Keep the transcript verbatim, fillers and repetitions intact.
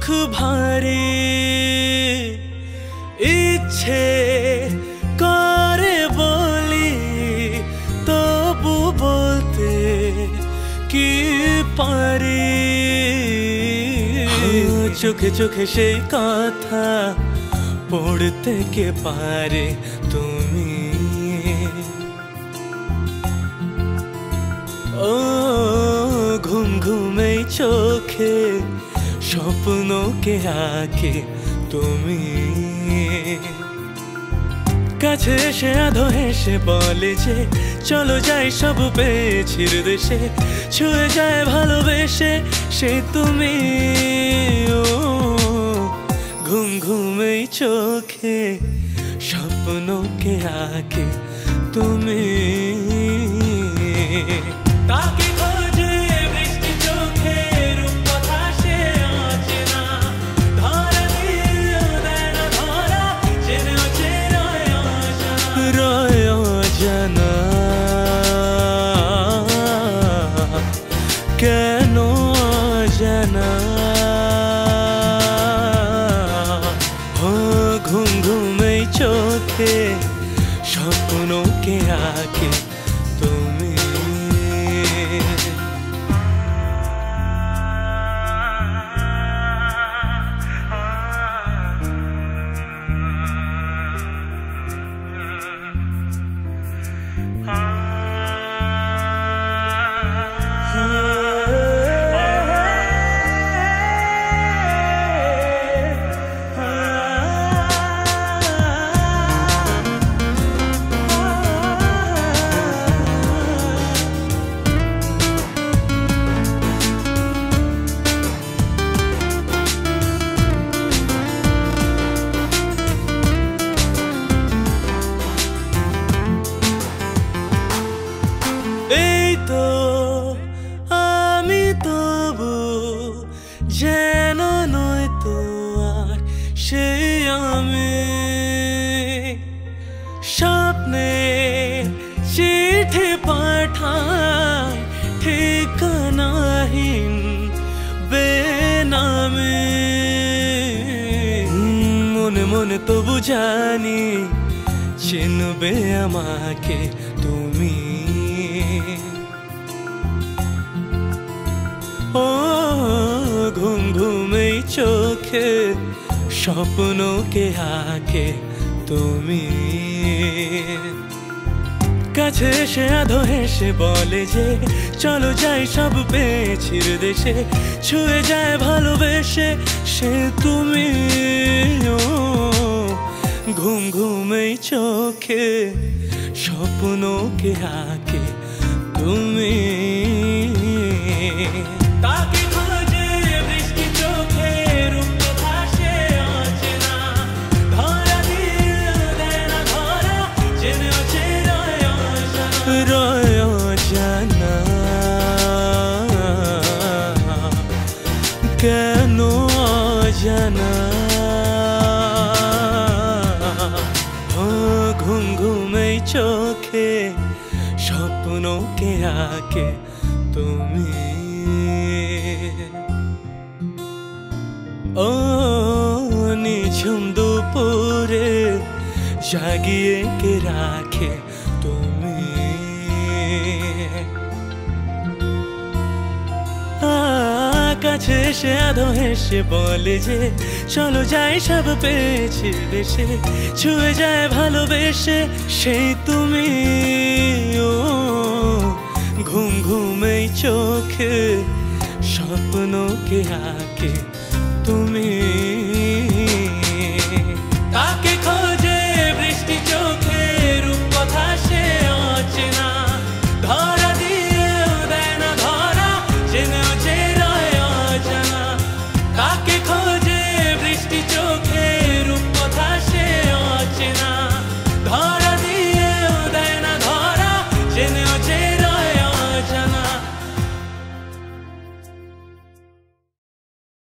ভারী ইচ্ছে করে বলি তবু বলতে কি পারি চোখে চোখে সেই কথা পড়তে কে পারে তুমি ও ঘুম ঘুমে চোখে স্বপ্নকে আঁকে তুমি কাছে এসে আধো হেসে বলে যে চলো যাই সব পেয়েছির দেশে ছুঁয়ে যায় ভালোবেসে সে তুমি ও ঘুম ঘুমে চোখে স্বপ্নকে আঁকে তুমি তাকে খোঁজে বৃষ্টি চোখে রূপকথা সে অচেনা ধরা দিয়ে দেয় না ধরা চেনেও চেনায় রয় অজানা কেন অজানা ও ঘুম ঘুমে চোখে স্বপ্নকে আঁকে তুমি এই তো আমি তবু যেন নয় তো আর সেই আমি স্বপ্নে চিঠি পাঠায় ঠিকানাহীন বেনামে মনে মনে তবু জানি চিনবে আমাকে তুমি ও ঘুম ঘুমে চোখে স্বপ্নকে আঁকে তুমি কাছে এসে আধো হেসে বলে যে চলো যাই সব পেয়েছির দেশে ছুঁয়ে যায় ভালোবেসে সে তুমি ও ঘুম ঘুমে চোখে স্বপ্নকে আঁকে তুমি তাকে খোঁজে বৃষ্টি চোখে রূপকথা সে অচেনা ধরা দিয়ে দেয় না ধরা চেনেও চেনায় রয় অজানা কেন অজানা ও ঘুম ঘুমে চোখে স্বপ্নকে আঁকে তুমি ও নিঝুম দুপুরে জাগিয়ে কে রাখে তুমি কাছে এসে আধো হেসে বলে যে চলো যাই সব পেয়েছি দেশে ছুঁয়ে যায় ভালোবেসে সেই তুমি ও ঘুম ঘুমে চোখে স্বপ্নকে আঁকে তুমি